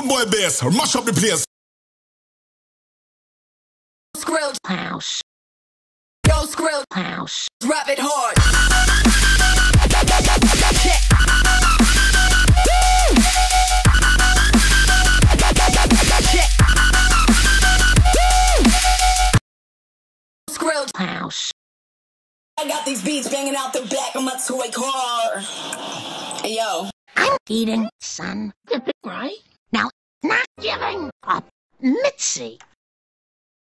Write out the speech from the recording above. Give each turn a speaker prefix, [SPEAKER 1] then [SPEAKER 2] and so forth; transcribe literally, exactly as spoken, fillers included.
[SPEAKER 1] Some boy bass, mash up the place.
[SPEAKER 2] Skrillhouse. Yo, Skrillhouse. Rap it hard. Skrillhouse.
[SPEAKER 3] I got these beats banging out the back of my toy car. Hey, yo.
[SPEAKER 2] I'm eating, son. Right? Now, not giving up. Mitzi.